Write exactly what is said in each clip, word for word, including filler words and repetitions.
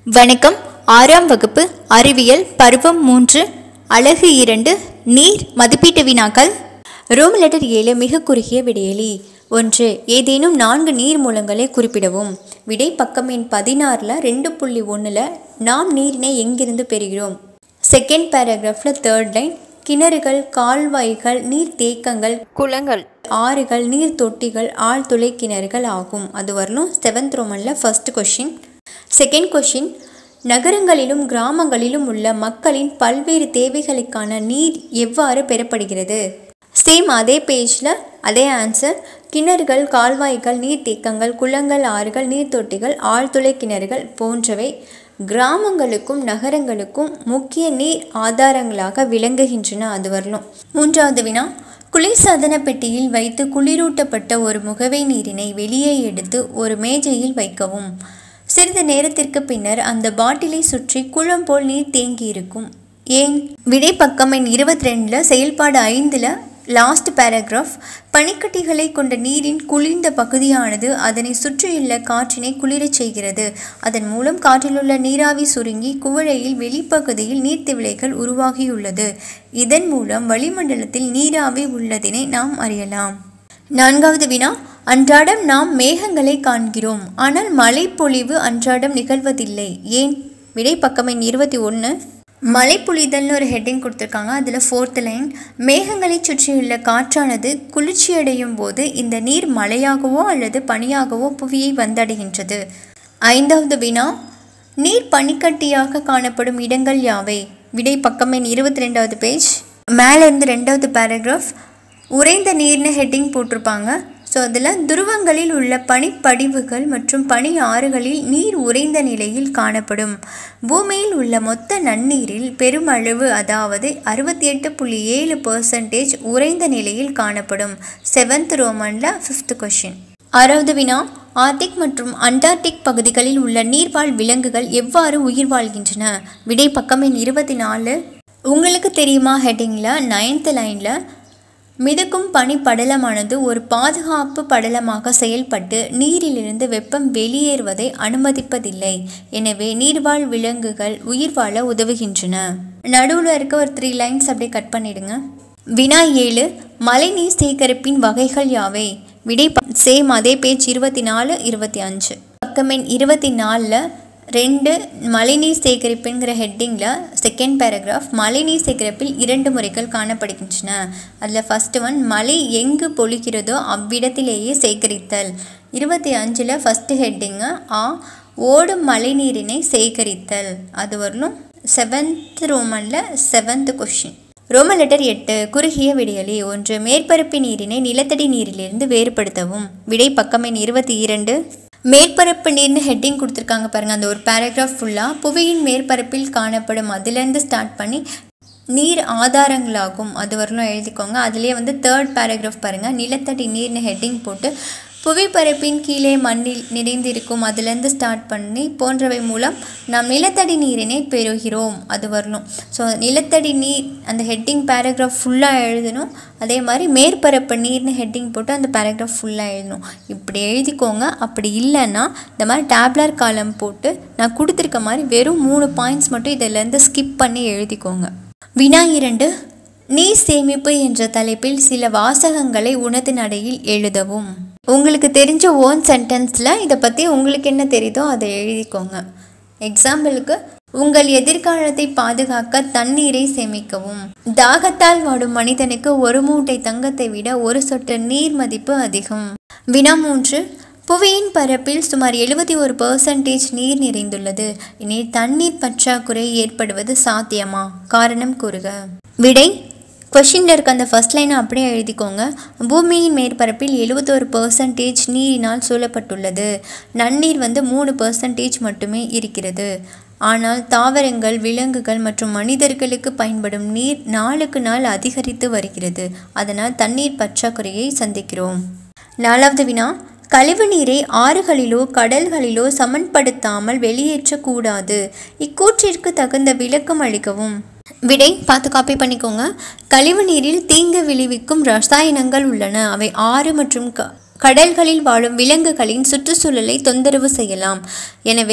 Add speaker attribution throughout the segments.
Speaker 1: வணக்கம். ஆறாம் வகுப்பு அறிவியல் பருவம் மூன்று அலகு இரண்டு நீர் மதிப்பீட்டு வினாக்கள். ரோம் லெட்டர் ஏழு மிக குறுகிய விடையெளி. ஒன்று, ஏதேனும் நான்கு நீர் மூலங்களை குறிப்பிடவும். விடை பக்கம் எண் பதினாறில் ரெண்டு புள்ளி ஒன்றில் நாம் நீரினை எங்கிருந்து பெறுகிறோம். செகண்ட் பேராகிராஃபில் தேர்ட் லைன், கிணறுகள், கால்வாய்கள், நீர் தேக்கங்கள், குளங்கள், ஆறுகள், நீர் தொட்டிகள், ஆழ்துளை கிணறுகள் ஆகும். அது வரணும் செவன்த் ரோமனில் ஃபர்ஸ்ட் கொஷின். செகண்ட் கொஷின், நகரங்களிலும் கிராமங்களிலும் உள்ள மக்களின் பல்வேறு தேவைகளுக்கான நீர் எவ்வாறு பெறப்படுகிறது. சேம் அதே பேஜில் அதே ஆன்சர். கிணறுகள், கால்வாய்கள், நீர்த்தேக்கங்கள், குளங்கள், ஆறுகள், நீர்த்தொட்டிகள், ஆழ்துளை கிணறுகள் போன்றவை கிராமங்களுக்கும் நகரங்களுக்கும் முக்கிய நீர் ஆதாரங்களாக விளங்குகின்றன. அது வரணும். மூன்றாவது வினா, குளிர்சாதன பெட்டியில் வைத்து குளிரூட்டப்பட்ட ஒரு முகவை நீரினை வெளியே எடுத்து ஒரு மேஜையில் வைக்கவும். சிறிது நேரத்திற்கு பின்னர் அந்த பாட்டிலை சுற்றி குளம் போல் நீர் தேங்கி இருக்கும். ஏன். விடை பக்கம் எண் இருபத்தி ரெண்டில் செயல்பாடு ஐந்தில் லாஸ்ட் பேராகிராஃப், பனிக்கட்டிகளை கொண்ட நீரின் குளிர்ந்த பகுதியானது அதனை சுற்றியுள்ள காற்றினை குளிரச் செய்கிறது. அதன் மூலம் காற்றிலுள்ள நீராவி சுருங்கி குவளையில் வெளிப்பகுதியில் நீர்த்திவளைகள் உருவாகியுள்ளது. இதன் மூலம் வளிமண்டலத்தில் நீராவி உள்ளதினை நாம் அறியலாம். நான்காவது வினா, அன்றாடம் நாம் மேகங்களை காண்கிறோம், ஆனால் மழை பொழிவு அன்றாடம் நிகழ்வதில்லை. ஏன். விடை பக்கம் எண் இருபத்தி ஒன்று. மழை பொழிதல்னு ஒரு ஹெட்டிங் கொடுத்துருக்காங்க. அதில் ஃபோர்த் லைன், மேகங்களை சுற்றியுள்ள காற்றானது குளிர்ச்சியடையும் போது இந்த நீர் மழையாகவோ அல்லது பனியாகவோ புவியை வந்தடைகின்றது. ஐந்தாவது வினா, நீர் பனிக்கட்டியாக காணப்படும் இடங்கள் யாவை. விடை பக்கம் எண் இருபத்தி ரெண்டாவது பேஜ். மேலேருந்து ரெண்டாவது பேராகிராஃப் உறைந்த நீர்னு ஹெட்டிங் போட்டிருப்பாங்க. ஸோ அதில் துருவங்களில் உள்ள பனிப்படிவுகள் மற்றும் பனி ஆறுகளில் நீர் உறைந்த நிலையில் காணப்படும். பூமியில் உள்ள மொத்த நன்னீரில் பெருமளவு, அதாவது அறுபத்தி எட்டு புள்ளி ஏழு பர்சன்டேஜ் உறைந்த நிலையில் காணப்படும். செவன்த் ரோமனில் ஃபிஃப்த் கொஷின். ஆறாவது வினா, ஆர்டிக் மற்றும் அண்டார்டிக் பகுதிகளில் உள்ள நீர்வாழ் விலங்குகள் எவ்வாறு உயிர் வாழ்கின்றன. விடை பக்கம் எண் இருபத்தி நாலு. உங்களுக்கு தெரியுமா ஹெட்டிங்கில் நைன்த் லைனில், மிதக்கும் பனி படலமானது ஒரு பாதுகாப்பு படலமாக செயல்பட்டு நீரிலிருந்து வெப்பம் வெளியேறுவதை அனுமதிப்பதில்லை. எனவே நீர்வாழ் விலங்குகள் உயிர் வாழ உதவுகின்றன. நடுவில் இருக்க ஒரு த்ரீ லைன்ஸ் அப்படியே கட் பண்ணிடுங்க. வினா ஏழு, மழைநீர் சேகரிப்பின் வகைகள் யாவை. விடை சேம் அதே பேஜ் இருபத்தி நாலு இருபத்தி அஞ்சு. பக்கமெண் இருபத்தி நாலில் ரெண்டு மழைநீர் சேகரிப்புங்கிற ஹெட்டிங்கில் செகண்ட் பேராகிராஃப், மழைநீர் சேகரிப்பில் இரண்டு முறைகள் காணப்படுகின்றன. அதில் ஃபஸ்ட்டு ஒன், மழை எங்கு பொழிகிறதோ அவ்விடத்திலேயே சேகரித்தல். இருபத்தி அஞ்சில் ஃபஸ்ட்டு ஹெட்டிங்கு ஆ, ஓடும் மழை நீரினை சேகரித்தல். அது வரலும் செவன்த் ரோமனில் செவன்த் கொஷின். ரோமன் லெட்டர் எட்டு குறுகிய விடையெளி. ஒன்று, மேற்பரப்பு நீரினை நிலத்தடி நீரிலிருந்து வேறுபடுத்தவும். விடை பக்கம் எண் இருபத்தி இரண்டு. மேற்பரப்பு நீர்னு ஹெட்டிங் கொடுத்துருக்காங்க பாருங்கள். அந்த ஒரு பேராகிராஃப் ஃபுல்லாக புவியின் மேற்பரப்பில் காணப்படும் அதிலேருந்து ஸ்டார்ட் பண்ணி நீர் ஆதாரங்களாகும் அது வரலும் எழுதிக்கோங்க. அதுலேயே வந்து தேர்ட் பேராகிராஃப் பாருங்கள், நிலத்தடி நீர்னு ஹெட்டிங் போட்டு புவிப்பரப்பின் கீழே மண்ணில் நிறைந்திருக்கும் அதுலேருந்து ஸ்டார்ட் பண்ணி போன்றவை மூலம் நாம் நிலத்தடி நீரினை பெறுகிறோம் அது வரணும். ஸோ நிலத்தடி நீர் அந்த ஹெட்டிங் பேராகிராஃப் ஃபுல்லாக எழுதணும். அதே மாதிரி மேற்பரப்பு நீர்னு ஹெட்டிங் போட்டு அந்த பேராகிராஃப் ஃபுல்லாக எழுதணும். இப்படி எழுதிக்கோங்க. அப்படி இல்லைன்னா இந்த மாதிரி டேப்லர் காலம் போட்டு நான் கொடுத்துருக்க மாதிரி வெறும் மூணு பாயிண்ட்ஸ் மட்டும் இதிலேருந்து ஸ்கிப் பண்ணி எழுதிக்கோங்க. வினா இரண்டு, நீர் சேமிப்பு என்ற தலைப்பில் சில வாசகங்களை உனது நடையில் எழுதவும். உங்களுக்கு தெரிஞ்ச ஓன் சென்டென்ஸில் இதை பற்றி உங்களுக்கு என்ன தெரியுதோ அதை எழுதிக்கோங்க. எக்ஸாம்பிளுக்கு, உங்கள் எதிர்காலத்தை பாதுகாக்க தண்ணீரை சேமிக்கவும். தாகத்தால் வாடும் மனிதனுக்கு ஒரு மூட்டை தங்கத்தை விட ஒரு சொட்டு நீர் மதிப்பு அதிகம். வினா மூன்று, புவியின் பரப்பில் சுமார் எழுபத்தி ஒரு பர்சன்டேஜ் நீர் நிறைந்துள்ளது. இனி தண்ணீர் பற்றாக்குறை ஏற்படுவது சாத்தியமா? காரணம் கூறுக. விடை கொஷினில் இருக்க அந்த ஃபர்ஸ்ட் லைனை அப்படியே எழுதிக்கோங்க. பூமியின் மேற்பரப்பில் எழுபத்தோரு பர்சன்டேஜ் நீரினால் சூழப்பட்டுள்ளது. நன்னீர் வந்து மூணு பர்சன்டேஜ் மட்டுமே இருக்கிறது. ஆனால் தாவரங்கள், விலங்குகள் மற்றும் மனிதர்களுக்கு பயன்படும் நீர் நாளுக்கு நாள் அதிகரித்து வருகிறது. அதனால் தண்ணீர் பற்றாக்குறையை சந்திக்கிறோம். நாலாவது வினா, கழிவு நீரை ஆறுகளிலோ கடல்களிலோ சமன்படுத்தாமல் வெளியேற்றக்கூடாது. இக்கூற்றிற்கு தகுந்த விளக்கம் அளிக்கவும். விடை பார்த்து காப்பி பண்ணிக்கோங்க. கழிவு நீரில் தீங்கு விளைவிக்கும் ரசாயனங்கள் உள்ளன. அவை ஆறு மற்றும் க கடல்களில் வாழும் விலங்குகளின் சுற்றுச்சூழலை தொந்தரவு செய்யலாம். எனவே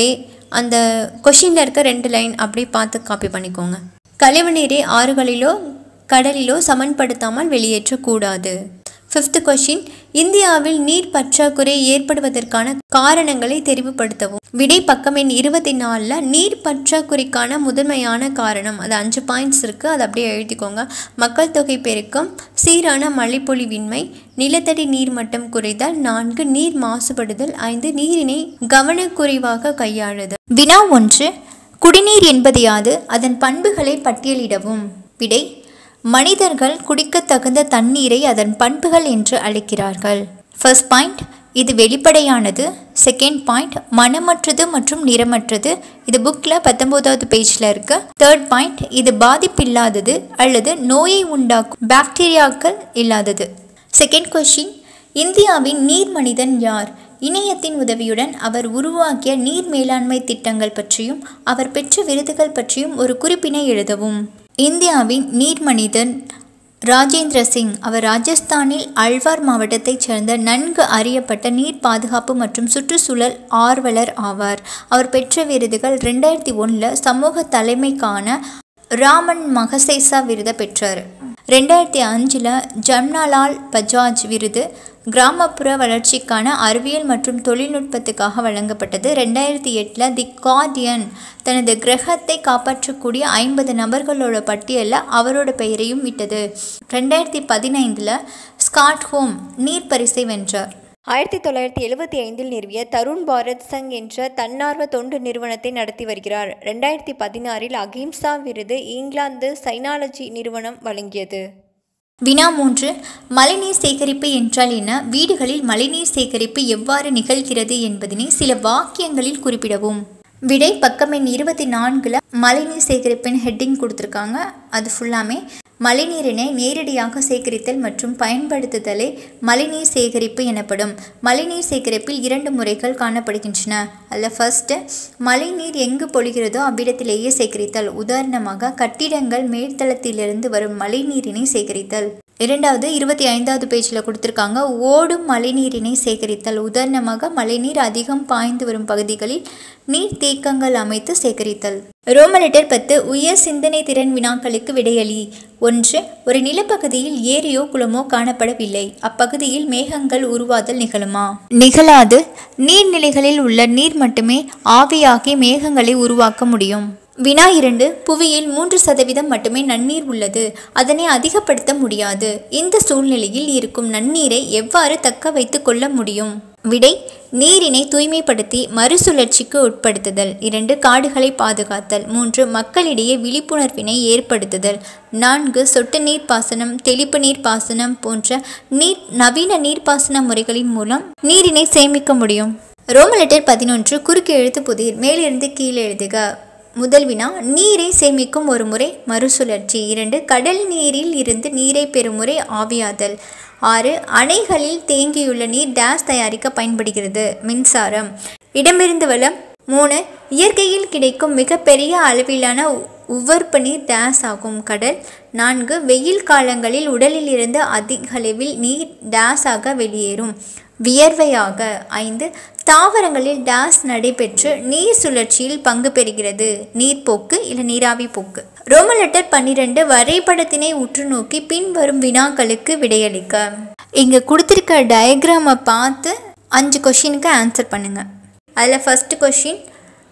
Speaker 1: அந்த கொஷினில் இருக்க ரெண்டு லைன் அப்படி பார்த்து காப்பி பண்ணிக்கோங்க. கழிவு நீரை ஆறுகளிலோ கடலிலோ சமன்படுத்தாமல் வெளியேற்றக்கூடாது. ஃபிஃப்த் கொஷின், இந்தியாவில் நீர் பற்றாக்குறை ஏற்படுவதற்கான காரணங்களை தெரிவுபடுத்தவும். விடை பக்கம் எண் இருபத்தி நாலில் நீர் பற்றாக்குறைக்கான முதன்மையான காரணம், அது அஞ்சு பாயிண்ட்ஸ் இருக்குது, அதை அப்படியே எழுதிக்கோங்க. மக்கள் தொகை பெருக்கம், சீரான மழைப்பொழிவின்மை, நிலத்தடி நீர் மட்டம் குறைதல், நான்கு நீர் மாசுபடுதல், ஐந்து நீரினை கவனக்குறைவாக கையாளுதல். வினா ஒன்று, குடிநீர் என்பது யாது? அதன் பண்புகளை பட்டியலிடவும். விடை, மனிதர்கள் குடிக்க தகுந்த தண்ணீரை அதன் பண்புகள் என்று அழைக்கிறார்கள். ஃபர்ஸ்ட் பாயிண்ட், இது வெளிப்படையானது. செகண்ட் பாயிண்ட், மனமற்றது மற்றும் நிறமற்றது. இது புக்கில் பத்தொம்போதாவது பேஜில் இருக்கு. தேர்ட் பாயிண்ட், இது பாதிப்பில்லாதது அல்லது நோயை உண்டாக்கும் பாக்டீரியாக்கள் இல்லாதது. செகண்ட் கொஸ்டின், இந்தியாவின் நீர் மனிதன் யார்? இணையத்தின் உதவியுடன் அவர் உருவாக்கிய நீர் மேலாண்மை திட்டங்கள் பற்றியும் அவர் பெற்ற விருதுகள் பற்றியும் ஒரு குறிப்பினை எழுதவும். இந்தியாவின் நீர் மனிதன் ராஜேந்திர சிங். அவர் ராஜஸ்தானில் அல்வார் மாவட்டத்தைச் சேர்ந்த நன்கு அறியப்பட்ட நீர் பாதுகாப்பு மற்றும் சுற்றுச்சூழல் ஆர்வலர் ஆவார். அவர் பெற்ற விருதுகள் ரெண்டாயிரத்தி ஒன்றில் சமூக தலைமைக்கான ராமன் மகசேசா விருதை பெற்றார். ரெண்டாயிரத்தி அஞ்சில் ஜம்னாலால் பஜாஜ் விருது கிராமப்புற வளர்ச்சிக்கான அறிவியல் மற்றும் தொழில்நுட்பத்துக்காக வழங்கப்பட்டது. ரெண்டாயிரத்தி எட்டில் தி கார்டியன் தனது கிரகத்தை காப்பாற்றக்கூடிய ஐம்பது நபர்களோட பட்டியலில் அவரோட பெயரையும் விட்டது. ரெண்டாயிரத்தி பதினைந்தில் ஸ்காட்ஹோம் நீர் பரிசை வென்றார். ஆயிரத்தி தொள்ளாயிரத்தி எழுபத்தி ஐந்தில் நிறுவிய தருண் பாரத் சங் என்ற தன்னார்வ தொண்டு நிறுவனத்தை நடத்தி வருகிறார். ரெண்டாயிரத்தி பதினாறில் அகிம்சா விருது இங்கிலாந்து சைனாலஜி நிறுவனம் வழங்கியது. வினா மூன்று, மழைநீர் சேகரிப்பு என்றால் என்ன? வீடுகளில் மழைநீர் சேகரிப்பு எவ்வாறு நிகழ்கிறது என்பதனை சில வாக்கியங்களில் குறிப்பிடவும். விடை பக்கம் எண் இருபத்தி நான்கில் மழைநீர் சேகரிப்பின் ஹெட்டிங் கொடுத்துருக்காங்க. அது ஃபுல்லாமே மழைநீரினை நேரடியாக சேகரித்தல் மற்றும் பயன்படுத்துதலே மழைநீர் சேகரிப்பு எனப்படும். மழைநீர் சேகரிப்பில் இரண்டு முறைகள் காணப்படுகின்றன. அதில் ஃபர்ஸ்ட்டு, மழைநீர் எங்கு பொழிகிறதோ அவ்விடத்திலேயே சேகரித்தல். உதாரணமாக கட்டிடங்கள் மேல்தளத்திலிருந்து வரும் மழைநீரினை சேகரித்தல். இரண்டாவது, இருபத்தி ஐந்தாவது பேஜில் கொடுத்துருக்காங்க, ஓடும் மழைநீரினை சேகரித்தல். உதாரணமாக மழைநீர் அதிகம் பாய்ந்து வரும் பகுதிகளில் நீர் தேக்கங்கள் அமைத்து சேகரித்தல். ரோமலெட்டர் பத்து, உயர் சிந்தனை திறன் வினாக்களுக்கு விடையளி. ஒன்று, ஒரு நிலப்பகுதியில் ஏரியோ குளமோ காணப்படவில்லை. அப்பகுதியில் மேகங்கள் உருவாதல் நிகழுமா? நிகழாது. நீர்நிலைகளில் உள்ள நீர் மட்டுமே ஆவியாகி மேகங்களை உருவாக்க முடியும். வினா இரண்டு, புவியில் மூன்று சதவீதம் மட்டுமே நன்னீர் உள்ளது. அதனை அதிகப்படுத்த முடியாது. இந்த சூழ்நிலையில் இருக்கும் நன்னீரை எவ்வாறு தக்க வைத்து கொள்ள முடியும்? விடை, நீரினை தூய்மைப்படுத்தி மறுசுழற்சிக்கு உட்படுத்துதல். இரண்டு, காடுகளை பாதுகாத்தல். மூன்று, மக்களிடையே விழிப்புணர்வினை ஏற்படுத்துதல். நான்கு, சொட்டு நீர் பாசனம், தெளிப்பு நீர் பாசனம் போன்ற நீர் நவீன நீர்ப்பாசன முறைகளின் மூலம் நீரினை சேமிக்க முடியும். ரோமலெட்டர் பதினொன்று, குறுக்கு எழுத்து புதிர். மேலிருந்து கீழே எழுதுக. முதல் வினா, நீரை சேமிக்கும் ஒரு முறை மறுசுழற்சி. இரண்டு, கடல் நீரில் இருந்து நீரை பெறும் முறை ஆவியாதல். ஆறு, அணைகளில் தேங்கியுள்ள நீர் டேஸ் தயாரிக்க பயன்படுகிறது. மின்சாரம். இடமிருந்து வளம். மூணு, இயற்கையில் கிடைக்கும் மிகப்பெரிய அளவிலான உவர்ப்பு நீர் டேஸ் ஆகும். கடல். நான்கு, வெயில் காலங்களில் உடலில் இருந்து அதிக அளவில் நீர் டேஸ் ஆக வெளியேறும். வியர்வையாக. ஐந்து, தாவரங்களில் டேஸ் நடைபெற்று நீர் சுழற்சியில் பங்கு பெறுகிறது. நீர்ப்போக்கு இல்லை நீராவி போக்கு. ரோமலெட்டர் பன்னிரெண்டு, வரைபடத்தினை உற்று நோக்கி பின்வரும் வினாக்களுக்கு விடையளிக்க. இங்கே கொடுத்துருக்க டயக்ராமை பார்த்து அஞ்சு கொஷினுக்கு ஆன்சர் பண்ணுங்க. அதில் ஃபர்ஸ்ட் கொஷின்,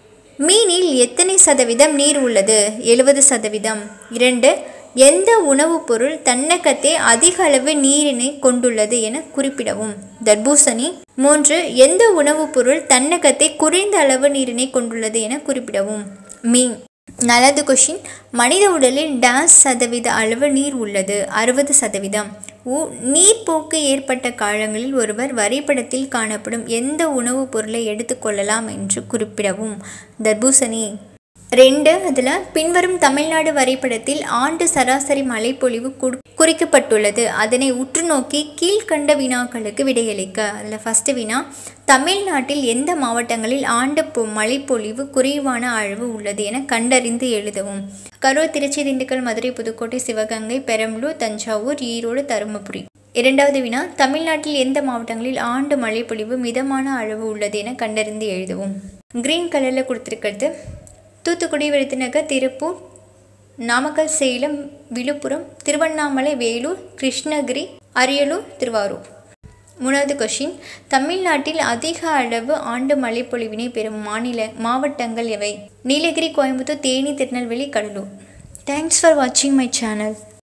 Speaker 1: மீனில் எத்தனை சதவீதம் நீர் உள்ளது? எழுபது சதவீதம். இரண்டு, எந்த உணவுப் பொருள் தன்னகத்தே அதிக அளவு நீரினை கொண்டுள்ளது என குறிப்பிடவும். தர்பூசணி. மூன்று, எந்த உணவுப் பொருள் தன்னகத்தை குறைந்த அளவு நீரினை கொண்டுள்ளது என குறிப்பிடவும். மீன். நல்லது கொஷின், மனித உடலில் டேஸ் சதவீத அளவு நீர் உள்ளது? அறுபது சதவீதம். உ நீர்ப்போக்கு ஏற்பட்ட காலங்களில் ஒருவர் வரைபடத்தில் காணப்படும் எந்த உணவுப் பொருளை எடுத்துக்கொள்ளலாம் என்று குறிப்பிடவும். தர்பூசணி. ரெண்டு, அதில் பின்வரும் தமிழ்நாடு வரைபடத்தில் ஆண்டு சராசரி மழைப்பொழிவு குறிக்கப்பட்டுள்ளது. அதனை உற்று நோக்கி கீழ்கண்ட வினாக்களுக்கு விடையளிக்க. அதில் ஃபஸ்ட்டு வினா, தமிழ்நாட்டில் எந்த மாவட்டங்களில் ஆண்டு மழைப்பொழிவு குறைவான அளவு உள்ளது என கண்டறிந்து எழுதவும். கரூர், திருச்சி, திண்டுக்கல், மதுரை, புதுக்கோட்டை, சிவகங்கை, பெரம்பலூர், தஞ்சாவூர், ஈரோடு, தருமபுரி. இரண்டாவது வினா, தமிழ்நாட்டில் எந்த மாவட்டங்களில் ஆண்டு மழைப்பொழிவு மிதமான அளவு உள்ளது என கண்டறிந்து எழுதவும். க்ரீன் கலரில் கொடுத்துருக்கிறது தூத்துக்குடி, விருதுநகர், திருப்பூர், நாமக்கல், சேலம், விழுப்புரம், திருவண்ணாமலை, வேலூர், கிருஷ்ணகிரி, அரியலூர், திருவாரூர். மூணாவது கொஷின், தமிழ்நாட்டில் அதிக அளவு ஆண்டு மழைப்பொழிவினை பெறும் மாநில மாவட்டங்கள் எவை? நீலகிரி, கோயம்புத்தூர், தேனி, திருநெல்வேலி, கடலூர். தேங்க்ஸ் ஃபார் வாட்சிங் மை சேனல்.